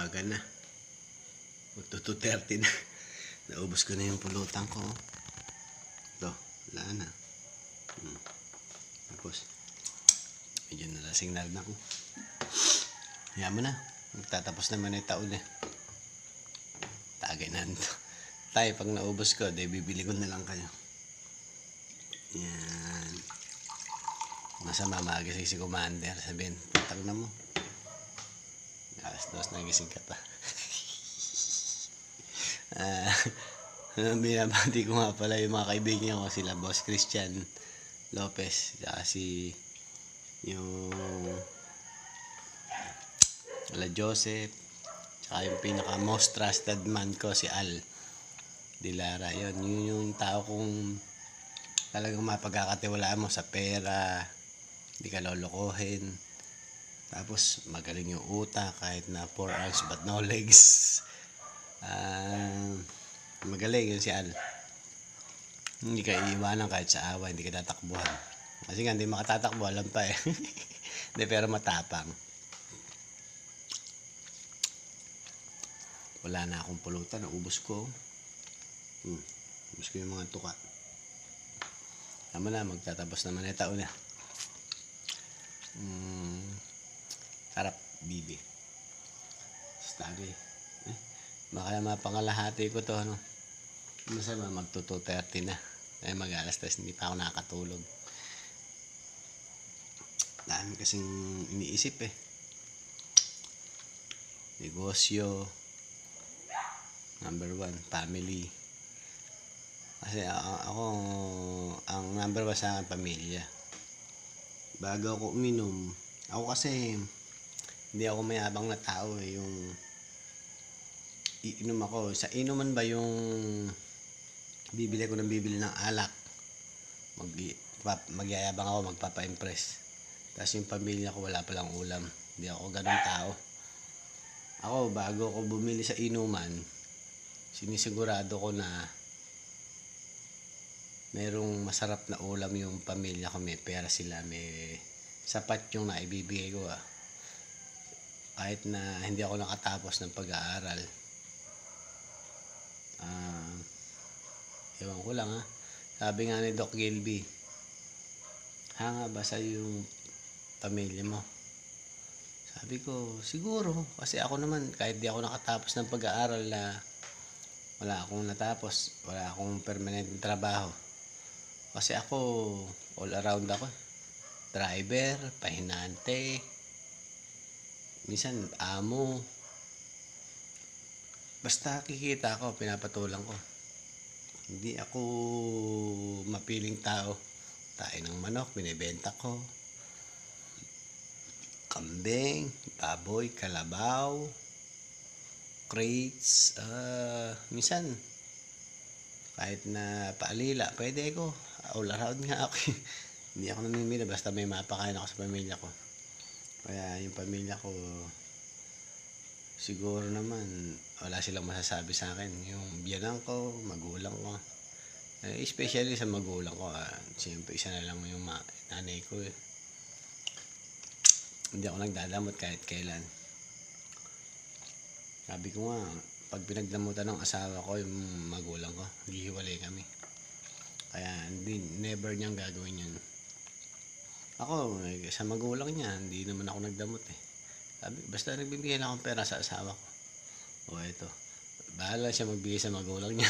Aga na. Magto 2:30 na. Naubos ko na yung pulutan ko. Ito, wala na. Tapos, medyo nalasing na rin ako. Hayaan mo na. Magtatapos naman yung taon eh. Tagay na ito. Tayo, pag naubos ko, bibili ko na lang kayo. Yan. Masama magising si Commander. Sabihin, putang na mo. Alas 2 nagising ka pa. Binabati ko nga pala yung mga kaibigan ko, sila Boss Christian Lopez, si yung La Joseph, tsaka yung pinaka most trusted man ko, si Al Dilara. Yun yung tao kong talagang mapagkakatiwalaan mo sa pera, hindi ka lolokohin, tapos magaling yung utak kahit na 4 arms but no legs. Magaling yun si Al. Hindi ka iiwanan kahit sa awa, hindi ka tatakbuhan. Kasi nga hindi makatatakbo, alam pa eh. Hindi, pero matapang. Wala na akong pulutan, naubos ko. Ubos ko yung mga tuka. Tama na, magtatapos naman na taon na. Sarap, bibi. Stagi. Baka mapangalahati ko to, ano. Masama, magto 2:30 na. Ay, mag-alas 3, hindi pa ako nakakatulog. Dami kasing iniisip eh. Negosyo. Number 1, family. Kasi ako, ang number 1 sa akin, pamilya. Bago ako uminom, ako kasi, hindi ako mayabang na tao eh. Yung iinom ako. Sa inuman ba yung bibili ng alak, magyayabang ako, magpapa-impress. Tapos yung pamilya ko wala palang ulam. Hindi ako ganun tao. Ako, bago ako bumili sa inuman, sinisigurado ko na merong masarap na ulam yung pamilya ko. May pera sila, may sapat yung naibibigay ko kahit na hindi ako nakatapos ng pag-aaral. Ewan ko lang sabi nga ni Doc Gilby, hanga ba sa yung pamilya mo? Sabi ko, siguro. Kasi ako naman, kahit di ako nakatapos ng pag-aaral, na wala akong natapos, wala akong permanent trabaho. Kasi ako, all around ako. Driver, pahinante, minsan amo. Basta kikita ako, pinapatulang ko. Hindi ako mapiling tao. Tayo ng manok, binibenta ko. Kambing, baboy, kalabaw, crates, minsan kahit na paalila, pwede ko. All around nga ako. Hindi ako namimili, basta may mapakain ako sa pamilya ko. Kaya yung pamilya ko, siguro naman wala silang masasabi sa akin. Yung biyanan ko, magulang ko, especially sa magulang ko, siyempre isa na lang yung nanay ko eh. Hindi ako nagdadamot kahit kailan. Sabi ko nga, pag pinagdamutan ng asawa ko yung magulang ko, hihiwalay kami. Kaya never niyang gagawin yun. Ako, sa magulang niya, hindi naman ako nagdamot eh. Sabi, basta nagbibigay lang akong pera sa asawa ko. O ito, bahala siya magbigay sa magulang niya.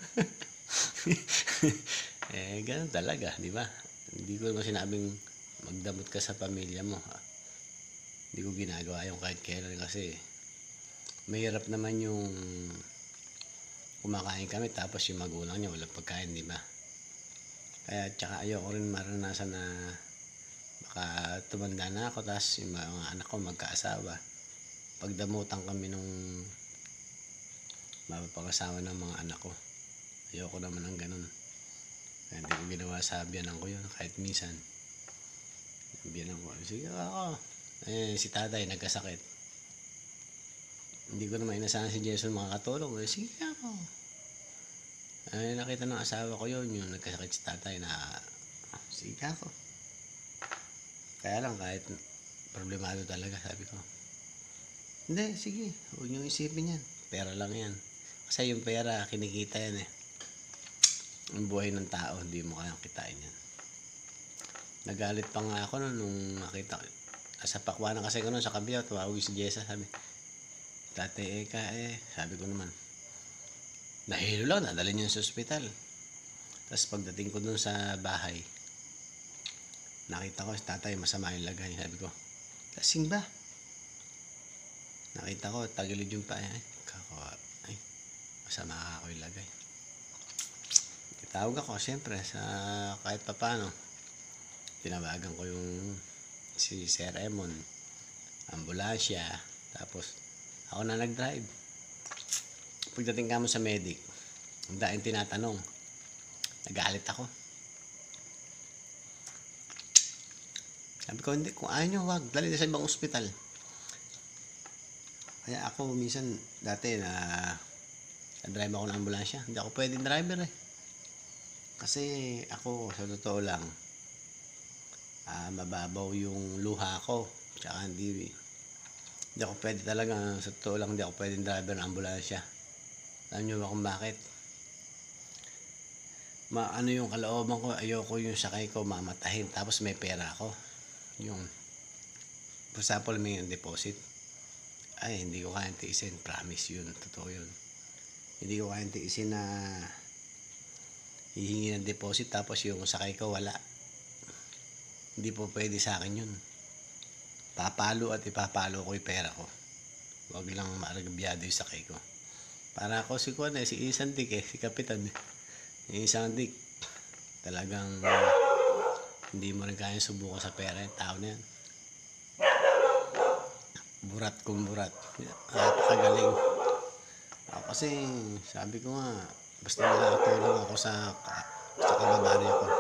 Ganun talaga, di ba? Hindi ko naman sinabing magdamot ka sa pamilya mo. Hindi ko ginagawa yung kahit kailan kasi mahirap naman yung kumakain kami tapos yung magulang niya walang pagkain, di ba? Kaya tsaka ayoko rin maranasan na baka tumanda na ako tapos yung mga anak ko magkaasawa, pagdamutan kami nung mapapag-asawa ng mga anak ko. Ayoko naman ng ganun. Kaya hindi ko ginawa sa biyanan ko yun kahit minsan. Biyanan ko, sige ako, si tatay nagkasakit, hindi ko naman inasahan si Jason makakatulong. Sige ako. Nakita ng asawa ko yun, yung nagkasakit si tatay, na sige ako. Kaya lang kahit problemado talaga, sabi ko, Hindi, sige, huwag niyong isipin yan. Pera lang yan. Kasi yung pera, kinikita yan eh. Ang buhay ng tao, hindi mo kayang kitain yan. Nagalit pa nga ako nung nakita ko. Sa pakwanan kasi ko nun sa kabila, tumawag si Jessa, sabi, Tate Eka sabi ko naman, nahilo lang, nadalhin yun sa ospital. Tapos pagdating ko dun sa bahay, nakita ko si tatay masama yung lagay. Sabi ko, lasing ba? Nakita ko, tagilid yung pa. Ay, masama ako yung lagay. Tawag ako, siyempre, sa kahit pa paano. Tinawagan ko yung si Sir Emon, ambulansya, tapos ako na nag-drive. Pagdating kamo sa medic, ang daing tinatanong, nagalit ako. Sabi ko, hindi, kung ayaw nyo, wag, dali na sa ibang ospital. Kaya ako, minsan, dati na-drive ako ng ambulansya, hindi ako pwedeng driver eh. Kasi ako, sa totoo lang, mababaw yung luha ko. Tsaka hindi ako pwede talaga, sa totoo lang, hindi ako pwedeng driver ng ambulansya. Alam nyo ba kung bakit? Ano yung kalooban ko, ayoko yung sakay ko mamatahin, tapos may pera ako. Yung, for example, may deposit. Ay, hindi ko kayang tiisin. Promise yun, totoo yun. Hindi ko kayang tiisin na hihingi ng deposit tapos yung sakay ko wala. Hindi po pwede sa akin yun. Papalo at ipapalo ko yung pera ko. Huwag lang maaragabyado yung sakay ko. Para ako si Juan si Isang Dik si Kapitan Yung Isang Dik, talagang hindi mo rin kaya subukan sa pera yung tao na yan. Burat kung burat. Napakagaling. Ako kasi, sabi ko nga, basta nakatulong ako sa kababaryo ko.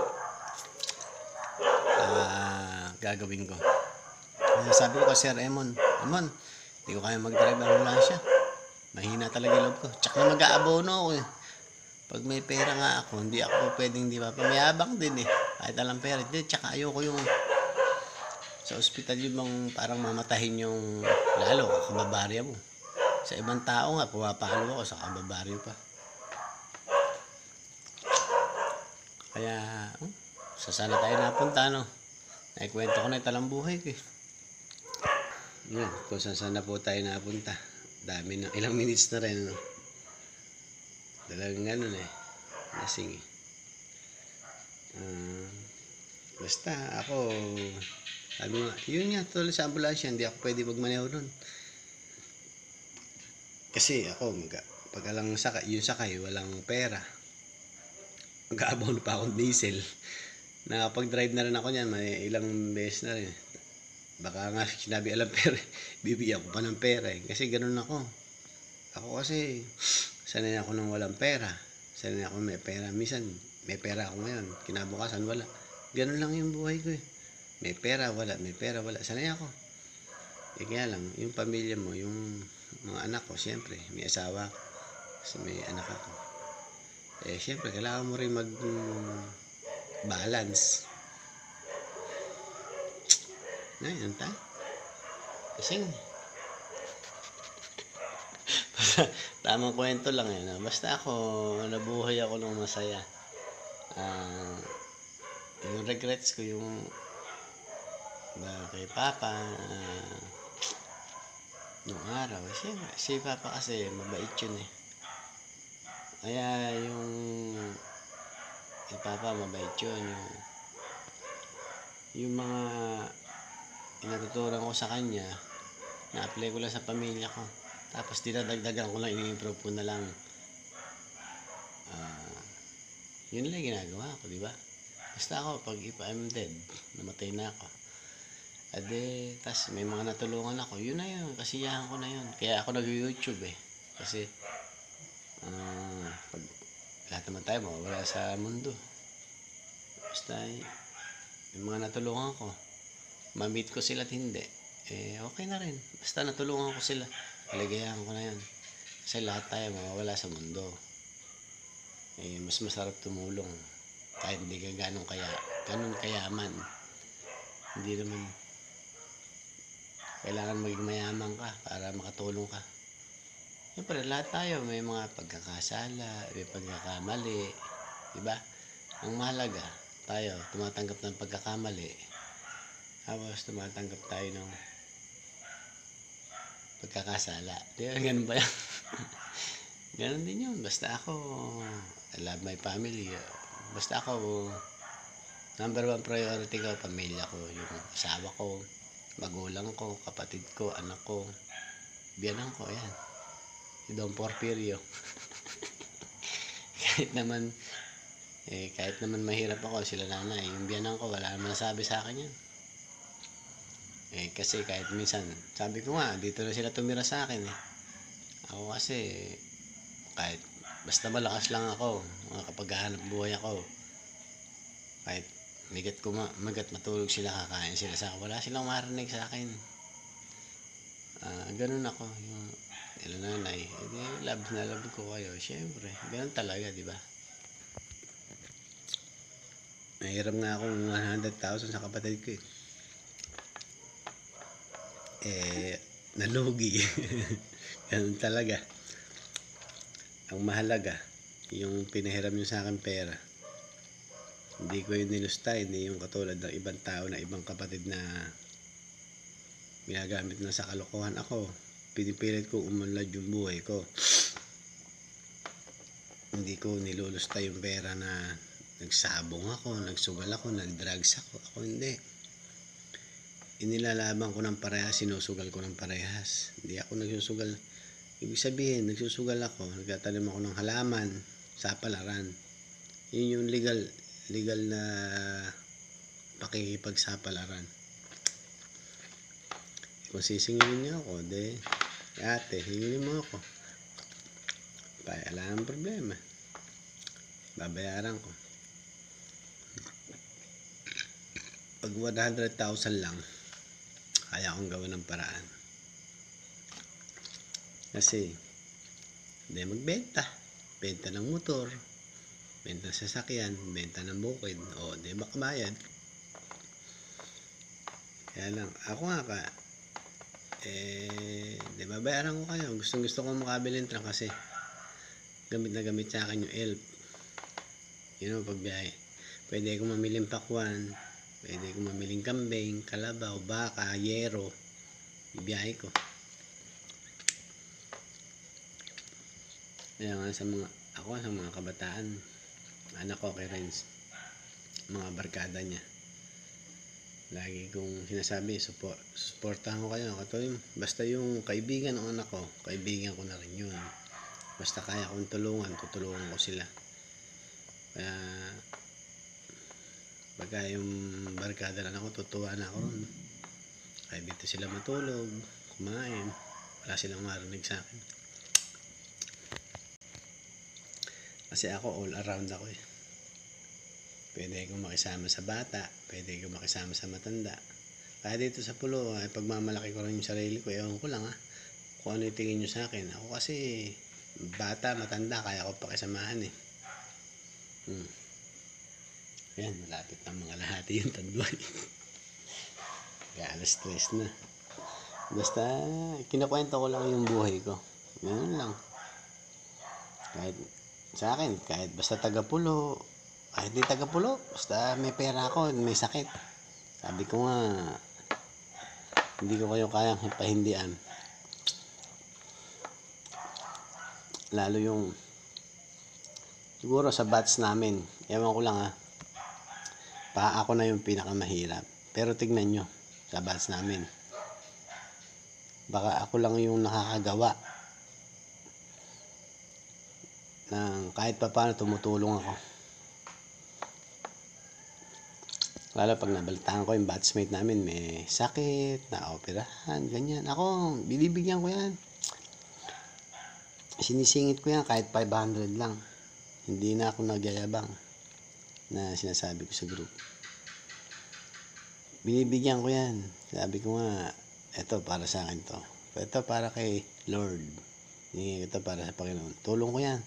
Gagawin ko. Sabi ko kay Sir Emon, hindi ko kaya mag-drive ambulansya. Mahina talaga yung loob ko. Tsaka mag-aabono ako eh. Pag may pera nga ako, hindi ako pwedeng di ba. Pamayabang din eh. Kahit alam pera. Tsaka ayoko yung sa ospital yung bang parang mamatahin yung lalo kababarya mo. Sa ibang tao nga, pumapalo ako sa kababaryo pa. Kaya, sa sana tayo napunta, no? Naikwento ko na italang buhay ko eh. Yan, kung saan na po tayo napunta. Dami na, ilang minutes na rin, no? Talagang ganun eh. Lasing eh. Basta ako, sabi nga, yun nga, tuloy sa ambulansya, hindi ako pwede magmaneho nun. Kasi ako, pag alang sakay, yung sakay, walang pera. Mag-aabaw na pa akong diesel. Nakapag-drive na rin ako niyan, may ilang beses na rin. Baka nga, sinabi alam pera, bibigyan ko pa ng pera eh. Kasi ganun ako. Ako kasi, sanay ako nang walang pera. Sanay ako may pera. Minsan, may pera ako ngayon. Kinabukasan, wala. Ganun lang yung buhay ko eh. May pera, wala. May pera, wala. Sanay ako. Eh kaya lang, yung pamilya mo, yung mga anak ko, siyempre, may asawa. Kasi may anak ako. Eh, siyempre, kailangan mo rin mag-balance. Ngayon, kasing tamang kwento lang yan. Basta ako, nabuhay ako ng masaya. Yung regrets ko, yung kay Papa, nung araw, si Papa kasi mabait yun eh. Kaya yung kay Papa mabait yun. Yung mga inututuran ko sa kanya, na-apply ko lang sa pamilya ko. Tapos dinadagdagan ko lang, ini-improve ko na lang. Yun lang ginagawa ko, di ba? Basta ako, pag if I'm dead, namatay na ako. Tas may mga natulungan ako, yun na yun, kasiyahan ko na yun. Kaya ako nag-YouTube eh. Kasi, pag lahat naman tayo mawawala sa mundo. Basta, yung mga natulungan ko, ma-meet ko sila at hindi, okay na rin. Basta natulungan ko sila, kaligayahan ko na yun. Kasi lahat tayo mawawala sa mundo. Mas masarap tumulong kahit hindi ka ganun kayaman. Hindi naman Kailangan maging mayaman ka para makatulong ka. Siyempre lahat tayo may mga pagkakasala, may pagkakamali, 'di ba? Ang mahalaga, tayo tumatanggap ng pagkakamali, tapos tumatanggap tayo ng pagkakasala. 'Di ba ganun ba 'yan? Ganun din 'yun. Basta ako, I love my family. Basta ako, number one priority ko, pamilya ko, yung asawa ko, magulang ko, kapatid ko, anak ko, biyanan ko, ayan. Si Don Porfirio. kahit naman mahirap ako, sila nanay, yung biyanan ko, wala naman nasabi sa akin yan. Kasi kahit minsan, sabi ko nga, dito na sila tumira sa akin eh. Ako kasi, kahit basta malakas lang ako, makapaghahanap buhay ako, kahit magat matulog sila, kakain sila sa akin, wala silang marinig sa akin. Ganun ako, yung nanay, love na love ko kayo, syempre, ganun talaga, di ba? Nahiram nga akong 100,000 sa kapatid ko nalugi. Ganun talaga. Ang mahalaga, yung pinahiram nyo sa akin pera, hindi ko yun nilusta, hindi yung katulad ng ibang tao na ibang kapatid na ginagamit na sa kalokohan. Ako, pinipilit kong umunlad yung buhay ko. Hindi ko nilulusta yung pera na nagsabong ako, nagsugal ako, nagdrugs ako. Ako hindi. Inilalaban ko ng parehas, sinusugal ko ng parehas. Hindi ako nagsusugal. Ibig sabihin, nagsusugal ako, nagtatanim ako ng halaman sa palaran. Yun yung legal na pakikipagsapalaran. Kung sisingilin niyo ako, ate, hingilin mo ako. Wala nang problema. Babayaran ko. Pag 100,000 lang, kaya akong gawin ng paraan. Kasi, hindi magbenta. Benta ng motor, benta ng sasakyan, benta ng bukid. O, di makabayad. Kaya lang, ako nga di babayaran ko kayo. Gusto ko makabili ng truck kasi gamit na gamit sa akin yung elf. Pagbiyahe. Pwede akong mamiling pakwan, pwede akong mamiling kambing, kalabaw, baka, yero. Ibiyahe ko. Kaya nga sa mga kabataan, anak ko kay Renz, mga barkada niya, lagi kong sinasabi, supportahan ko kayo. Basta yung kaibigan ng anak ko, kaibigan ko na rin yun. Basta kaya kong tulungan, tutulungan ko sila. Kaya pagka yung barkada lang ako, tutuwa na ako ron. Kaya dito sila matulog, kumain, wala silang marinig sa akin. Kasi ako all around ako eh. Pwede akong makisama sa bata, pwede akong makisama sa matanda. Kaya dito sa Pulo, pagmamalaki ko rin yung sarili ko, ewan ko lang kung ano yung tingin nyo sa akin. Ako kasi bata, matanda, kaya ko pakisamahan eh. Yan, malapit ng mga lahati yung tanduay. Kaya alas 3 na. Basta, kinakwento ko lang yung buhay ko. Ganun lang. Kahit sa akin, kahit basta taga-Pulo, kahit di taga-Pulo, basta may pera ako, may sakit. Sabi ko nga, hindi ko kayo kayang pahindian. Lalo yung, siguro sa batch namin, ewan ko lang ako na yung pinakamahirap. Pero tignan nyo, sa batch namin, baka ako lang yung nakakagawa ng kahit pa paano tumutulong ako. Lalo pag nabalitaan ko yung batchmate namin may sakit, na-operahan, ganyan. Ako, binibigyan ko yan. Sinisingit ko yan kahit 500 lang. Hindi na ako nagyayabang na sinasabi ko sa group. Binibigyan ko yan. Sabi ko nga, eto para sa akin to. Ito para kay Lord. Ito para sa Panginoon. Tulong ko yan.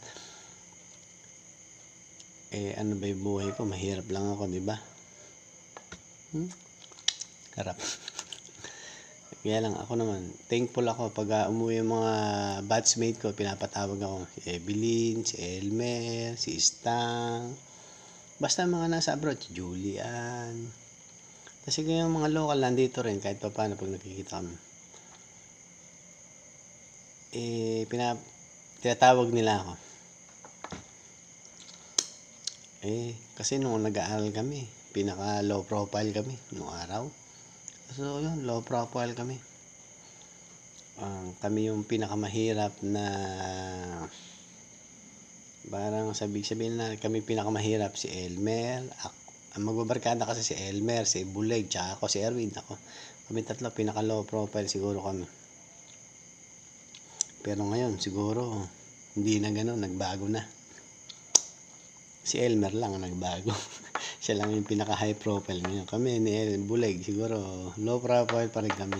Ano ba yung buhay ko? Mahirap lang ako, di ba? Harap. Kaya lang ako naman, thankful ako pag umuwi yung mga batchmate ko, pinapatawag ako. Si Evelyn, si Elmer, si Stang. Basta mga nasa abroad, si Julian. Kasi yung mga local nandito rin kahit pa paano pag nakikita kami. Tinatawag nila ako. Kasi nung nag-aaral kami, pinaka low profile kami nung araw. So yun, low profile kami. Kami yung pinakamahirap na parang sabihin na kami pinakamahirap, si Elmer, ako, ang magbabarkada kasi si Elmer, si Buleg, tsaka ako, si Erwin, ako. Kami tatlo, pinaka low profile siguro kami. Pero ngayon, siguro, hindi na gano'n, nagbago na. Si Elmer lang ang nagbago. Siya lang yung pinaka high profile ngayon. Kami ni Buleg, siguro, low profile pa rin kami.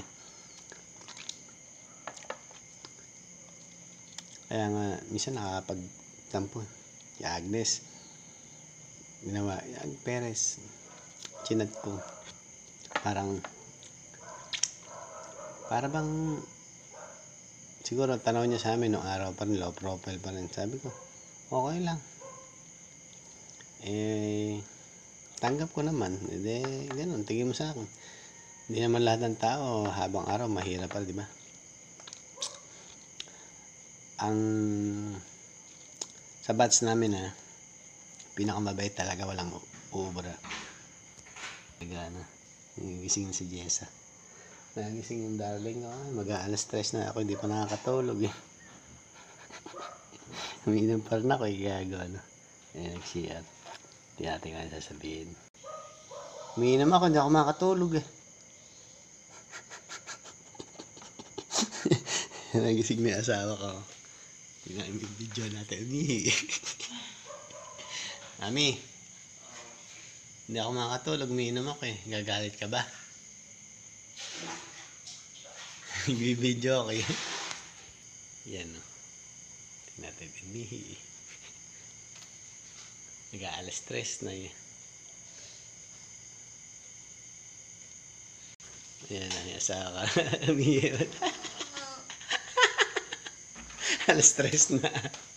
Kaya nga, minsan nakakapagtampo. Si Agnes, ginawa, Perez, chinat ko. Para bang, siguro tanaw niya sa amin nung araw pa rin, low profile pa rin. Sabi ko, okay lang. Tanggap ko naman. Ganun, tingin mo sa akin. Hindi naman lahat ng tao habang araw mahirap pa, di ba? Sa batch namin pinakamabait talaga, walang ubra. Nagana, nagising si Jessa. Nagising yung darling ko, mag-aalas 3 na ako, hindi pa nakakatulog eh. Umiinom pa rin ako gagawa nag-CR. Hindi natin nga sasabihin. Umiinom ako, hindi ako makatulog eh. Nagising na yung asawa ko. Tingnan yung video natin. Mami, hindi ako makatulog, umiinom ako eh. Gagalit ka ba? Nagbibideo ako eh. Yan o. Tingnan natin yung nag-aalas 3 na yun. Ayan na yung asawa ka. Umiinom. Alas 3 na.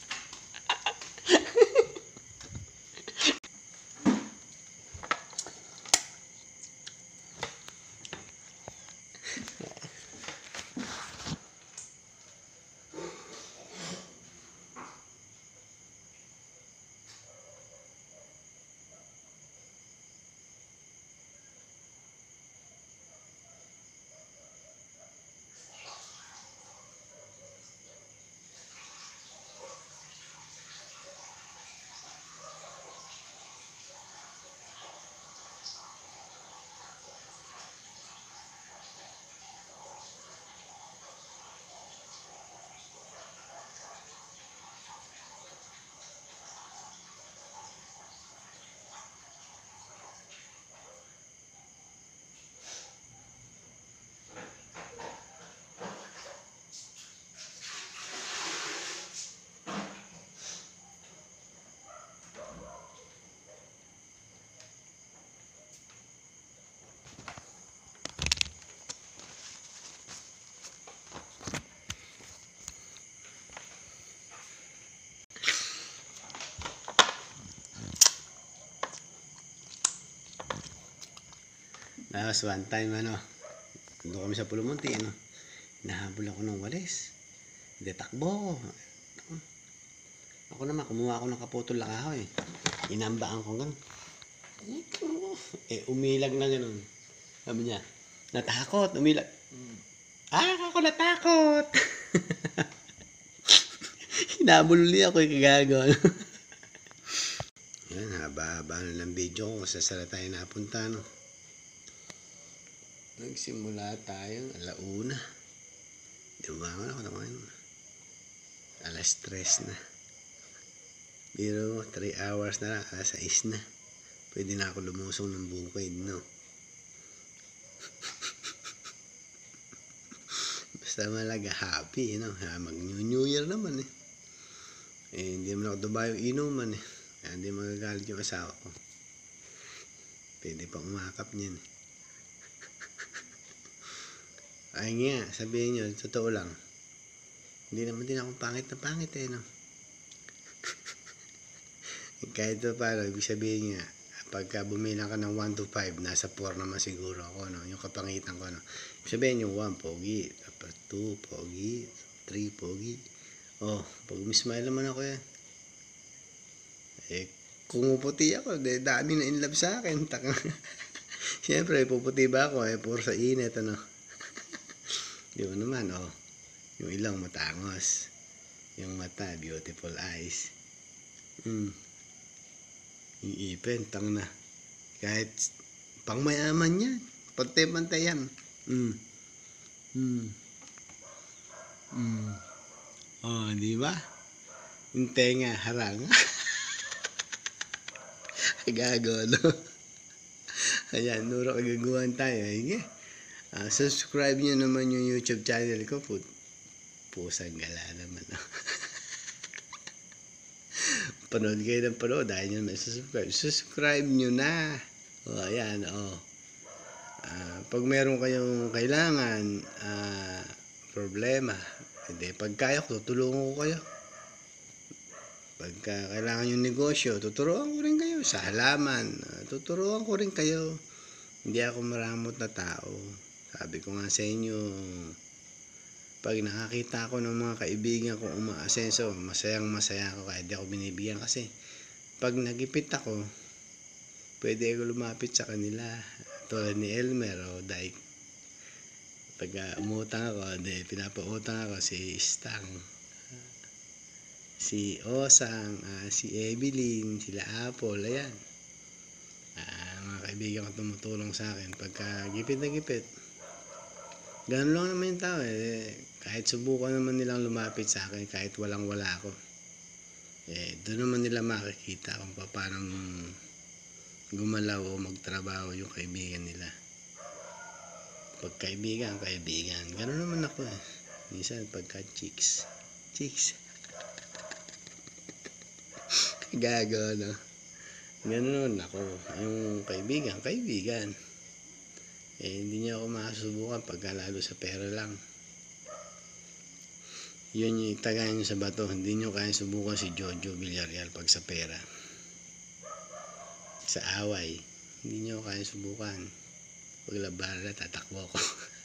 Tapos one time doon kami sa Pulumonte, nahabol ako ng walis. Hindi, takbo. Ako naman, kumuha ako ng kaputol na kahoy. Inambaan ko gano'n. Umilag na gano'n. Sabi niya, natakot, umilag. Ako natakot. Hinabol ulit ako, kagagawa. Yan, haba-haba na ng video ko. Sasara tayo napunta, Nagsimula tayo, 1:00. Dumangon ako naman. Alas 3 na. Pero 3 hours na lang, alas 6 na. Pwede na ako lumusong ng bukid, Basta malaga happy, Mag-New Year naman hindi naman ako dumayo inuman Kaya hindi magagalit yung asawa ko. Pwede pa umakap niyan Ay nga, sabihin nyo, totoo lang. Hindi naman din akong pangit na pangit eh, no? Kahit pa paano, ibig sabihin nga, pagka bumilang ka ng 1 to 5, nasa 4 naman siguro ako, no? Yung kapangitan ko, no? Ibig sabihin yung 1, pogi. Tapos 2, pogi. 3, pogi. Oh, pag umismile naman ako yan. Eh, kung puputi ako, dami na in love sa akin. Siyempre, puputi ba ako eh, puro sa init, ano? Di ba naman, oh. Yung ilong matangos. Yung mata, beautiful eyes. Yung ipin, tang na. Kahit pang mayaman yan. Pantay-pantay yan. Oh, di ba? Yung tenga, harang. Gago, no? Ayan, nuro kagaguhan tayo. Sige. Subscribe nyo naman yung YouTube channel ko. Pusang gala naman. Panood kayo ng panood. Dahil nyo naman subscribe. Subscribe nyo na. O, ayan, o. Pag meron kayong kailangan, problema, hindi, pag kaya ko, tutulungan ko kayo. Pagka kailangan yung negosyo, tuturuan ko rin kayo. Sa halaman, tuturuan ko rin kayo. Hindi ako maramot na tao. Sabi ko nga sa inyo, pag nakakita ako ng mga kaibigan ko umaasenso, masayang masaya ako kahit di ako binibigyan. Kasi pag nagipit ako, pwede ako lumapit sa kanila. Tulad ni Elmer o Dike. Pag umutang ako, pinapautang ako si Stang, si Osang, si Evelyn, sila Apple, ayan. Mga kaibigan ko tumutulong sa akin pagka gipit na gipit. Ganun lang naman yung tao eh. Kahit subukan naman nilang lumapit sa akin, kahit walang wala ako, doon naman nila makikita kung paano gumalaw o magtrabaho yung kaibigan nila. Pag kaibigan, ganun naman ako eh. Minsan pagka chicks gago, no? Ganun ako. Yung kaibigan. Hindi niya ako makasubukan pagka lalo sa pera lang. Yun yung tagayan nyo sa bato. Hindi nyo kaya subukan si Jojo Villarreal pag sa pera. Sa away, hindi nyo kaya subukan. Pag labara, tatakbo ko.